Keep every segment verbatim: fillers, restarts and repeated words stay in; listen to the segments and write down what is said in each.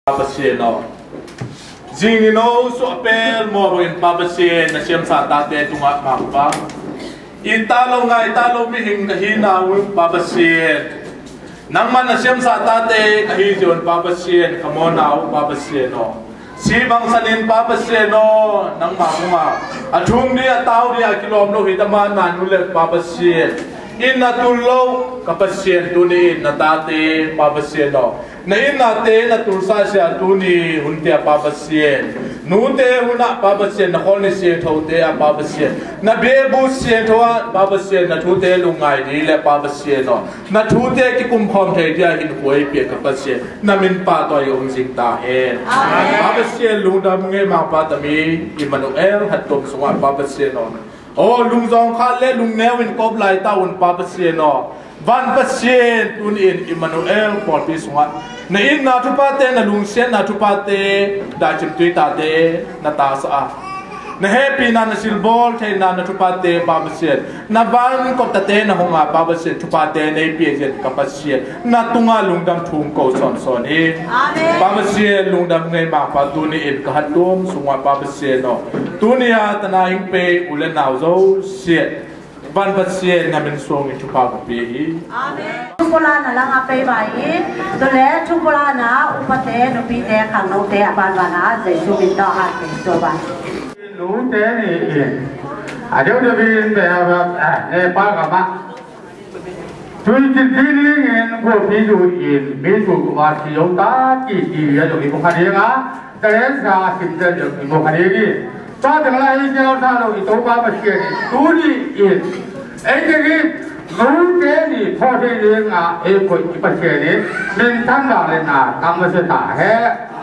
Papaseno. Zingino so apel mo in papasen na siyam sa tate tunga makpa. Italo nga italo mihing kahina wing papasen. Nang man na siyam sa tate kahizyon papasen kamonaw papaseno. Sibang sanin papaseno nang makunga. Atung di ataw di akilom lo hitaman manulet papasen. Inatulo kapasien tuni na tate papaseno. Na inate na tulsa siya tuni huntia papasien. Nute huna papasien na koni siya tote a papasien. Na bebu siya toa papasien na tute lungay dile papasien no. Na tute ki kumpom te dia hin huay pia kapasien. Na min pa to yung sing tahen. Papasien lungdam ngay mga patami Emmanuel hatom sunga papasien no. Oh lungzong kale lungnewin koblay taon papasien no. Van pasien tun in Emmanuel por pisunga. Na in na tupate na lungsien na tupate da chimtui tate na tasa. Na happy na na silbol tay na na tupate babasien. Na van ko tate na hunga babasien tupate na ipien kapasien. Na tunga lungdam tung ko son son eh. Babasien lungdam ngay mapatuni in kahatum sunga babasien no. Tunia tanahing pe ulen nauzo siet. Van pasien namin song itu pagpi. Amen. Tumpulan na lang apay bayi. Dole tumpulan na upate nupite kang note aban bana Jesu binda hat soba. Lu te ni. Ajo de bin be ah ne pa ka ma. Tui ti ti ni ngen ko pi ju in mi ju ku ma ti yong ta ki ki ya jo ki ko khadi nga. Te sa sim de jo ki ko khadi ki. Ta de la hi jao ta lo ki to pa ma chi ni. Tu ni in. Ai ki lu te ni pho te ni nga e ko ki pa chi ni. Min tan da le na kam ma se ta he.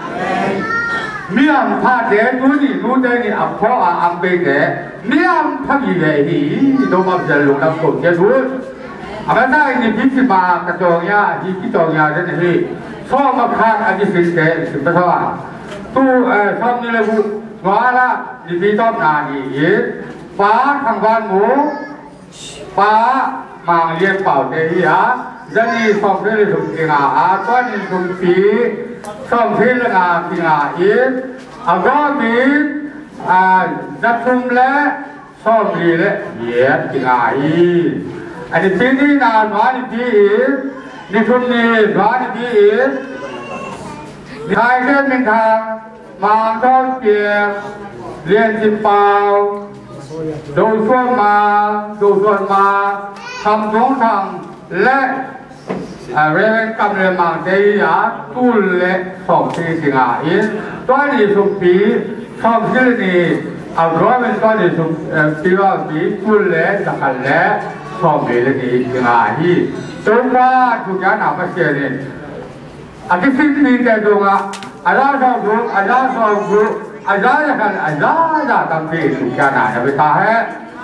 Miam pha de tu ni lu te ni a pho a am pe de. Miam pha bi le hi do ma ja lu na ko ke du. A ba ta ni pi si ma ka to ya ji ki to ya de ni. So ma kha a ji sin de si pa sa. Tu eh som ni le bu ngwa la ni pi to na ni ye. Pa thang ban mu pa mang liên bảo thế á dân đi phòng thế là dùng tiền à toán đi dùng phí phòng thế là à tiền à ít à có phí à giáp sum lẽ xong gì lẽ ít tiền à ít anh đi phí đi là nói đi phí ít đi sum đi nói đi phí ít hai cái mình thằng mang cho tiền liên chim bao đồ xuân mà đồ xuân màทำสองทางและเรื่องกำลังมาเดียตู้เล็กสองที่สิงหาอินตัวนี้สุปีสองที่นี้เอาร้อยเป็นตัวนี้สุปีว่าปีตู้เล็กสักเล็กสองปีนี้สิงหาอินตัวว่าทุกอย่างนับเสียนี่อาทิตย์นี้แต่ดวงอาจารย์สองดวงอาจารย์สองดวงอาจารย์กันอาจารย์จะทำที่ทุกอย่างนับไปตาให้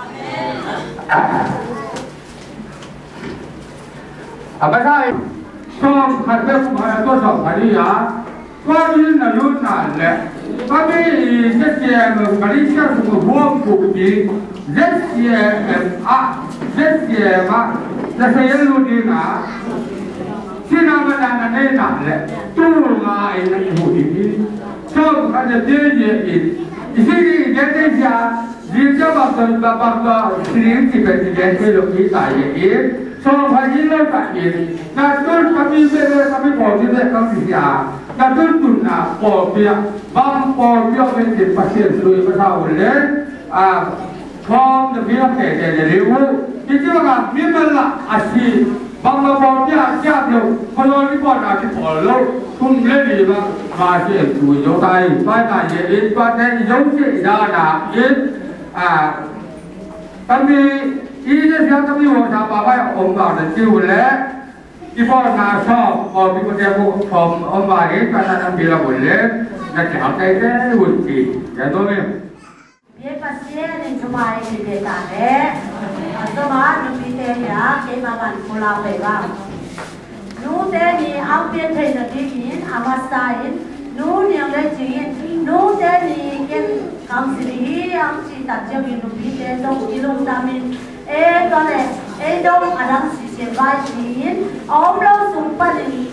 apa saya som kerja pada tu sok hari ya kau ini nalu nale kami sekian kali saya suka buang bukti sekian ah sekian mak saya lu di na sina mana nane nale tu ngai ibu ini som kerja dia ini isi jadi dia dia jawab bapak bapak sering kita jadi lokasi saya ini so pagi le pagi, natul kami bere kami boleh le kami dia, natul tunna pobia, bang pobia mesti pasien suai pasal le, ah, form the biar ke ke lewu, jadi orang mimala asli, bang pobia siap lo, kalau ni pun ada follow, pun le ni bang masih suai jotai, pada ye ini pada jauh je dah dah, ini ah, kami ini siapa kami orang siapa baik om bapa dan cium le, ibu nasi, or ibu dia bu from om bapa ini karena ambil boleh, nak cakap itu wujud, ya tu ni. Dia pasien yang cuma ini dia tak ada, cuma ni dia ya, kita makan pulau begal. Nu dia ni ambil saya ni, amat saya, nu yang lain jadi, nu dia ni kan kami sendiri, kami tak jadi nu dia dong ilmu kami. Eh, kalau eh dong ada sisi baik ni, om lo sumpah ni eh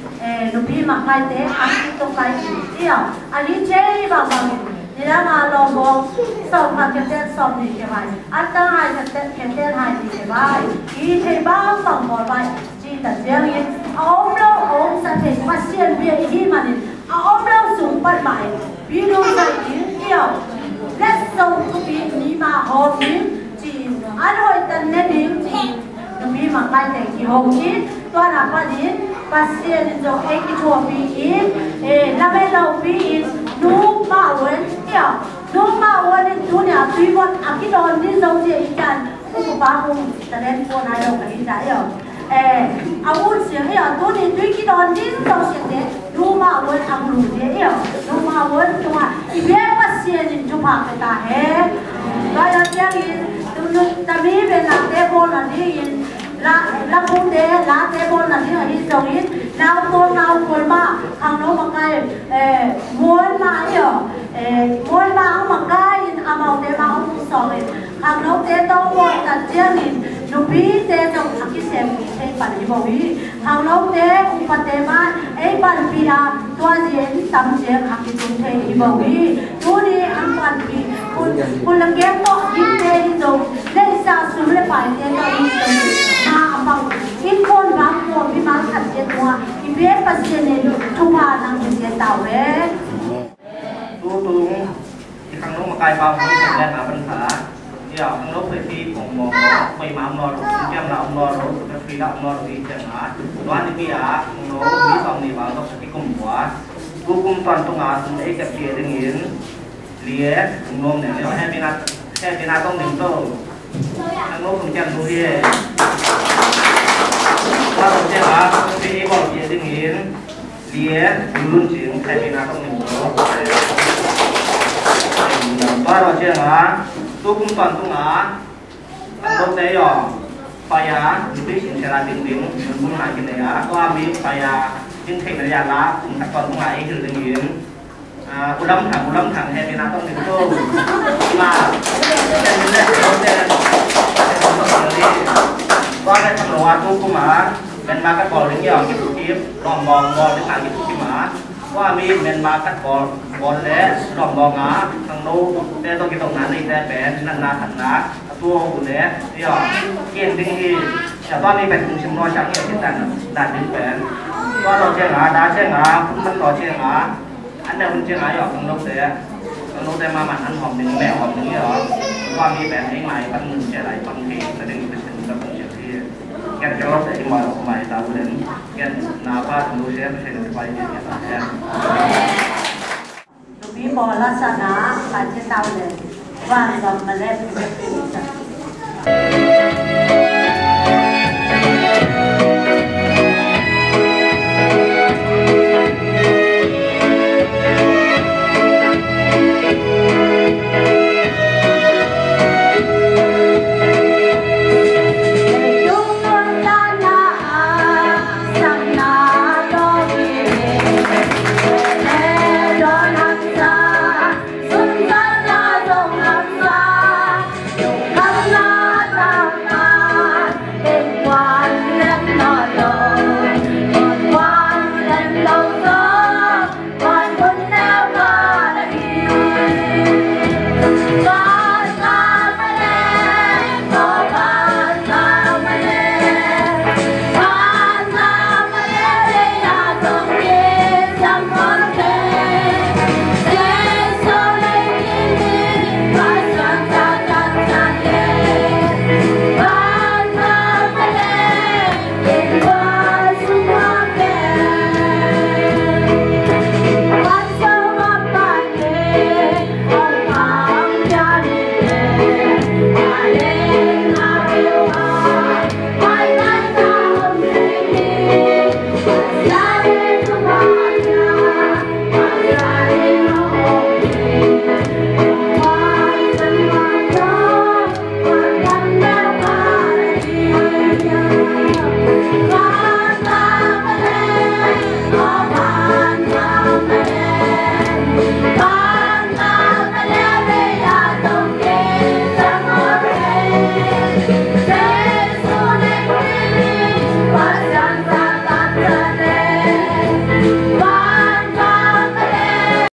นุพี่มาใครเตะอันนี้ตรงไหนเดียวอันนี้เจ๊บางบางนี่แล้วมาลองบอกสอบมาเก็บเต้นสอบดีใช่ไหมอันตั้งให้เก็บเต้นเก็บเต้นให้ดีใช่ไหมอีเทบ้างสองหมดไปจีแต่เจ้าเองเอาเราเอาสัตว์มาเสียนเบียร์ที่มันเอาเราสูงปัดใหม่พี่ดูใส่ยิงเดียวและส่งทุกปีนี้มาหอบยิงจีอันหอยตันเน้นยิงจีนุพี่มาใครเตะกี่หกจีตัวนับว่าจีpasien itu eki tua biin, eh nama lau biin, numa wen, ya, numa wen itu ni aku buat aku don ni jauh je ikan, aku bangun, terus pun ada orang ini saya, eh, aku siang ya, tu ni tu kita don ni jauh je deh, numa wen aku lu je ya, numa wen cuma, ibu pasien itu pakai dah eh, kalau dia ni, tu tu tapi benar dia boleh ni. La la pun deh, la deh pun nanti hari jauhin, nau pun nau pun ma, kang nau makai, eh, muan ma iyo, eh, muan ma ang makai, amau deh ma ang sohin, kang nau deh tau pun tajianin, nubi deh tau aki sem, eh pan ibu hi, kang nau deh upat deh ma, eh pan pira, tua jen, tam jen, aki tung teh ibu hi, tu ni ang pan pi, pun pun lagi tu ini deh itu, deh sa sulit pai deh tau ini. In pun bang pun di mana dia tua, ibu pasien itu cuma nang dia tahu eh. Tu tu, kang nong makai bang pun dan apa entah, ya kang nong pergi pengmong, pergi mam nor, jam lam nor, pergi lam nor di jangan, tuan ini ya, kang nong di song ni bang tu pergi kumpulan, hukum tuan tu ngas, eh kerja dengan lihat, kang nong ni, ya hai bina, hai bina tong ning tu, kang nong kerja tu dia. Kalau saya di bawah dia dingin, lihat belum cium saya bina tong ning tu. Kalau saya tu pun tuan tu ngas, kalau saya saya lebih sincera dingin, belum lagi ni ya, kalau ambil saya jengkel dari alat, tak tuan tu ngas itu dingin. Ulam thang ulam thang saya bina tong ning tu. Nah, saya bina kalau sayaก็ได้ทำรัวทุกมาเป็นมาคัดบอลเรื่องอย่างที่ทีมลองมองบอลในทางที่ทีมมาว่ามีเป็นมาคัดบอลบอลและลองมองอ่ะทางโน้แต่ต้องกินตรงนั้นในแต่เป็นนันนาถันนาตัวหุ่นเนี่ยเดี๋ยวเกี่ยงดิ้งที่แต่ตอนนี้เป็นกลุ่มชิมน้อยจังเนี่ยที่แต่ด่านดิ้งเป็นก็เราเชื่อหาด่าเชื่อหาคุณมันต่อเชื่อหาอันนี้มันเชื่อหาอย่างทางโน้เสียทางโน้ได้มาหมันอันหอมหนึ่งแมวหอมหนึ่งเนี่ยว่ามีแบบไอ้ใหม่บางหนึ่งเชื่ออะไรบางทีแสดงเป็นสิ่งที่kan kalau dari malu kemari tahu dan kan napa dulu saya bisa kembali jadi saya. Lebih bola sana, aja tahu deh. Wah, gak melihat.